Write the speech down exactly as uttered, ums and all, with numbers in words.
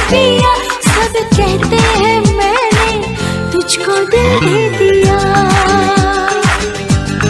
पिया, सब कहते हैं मैंने तुझको दिल दे दिया।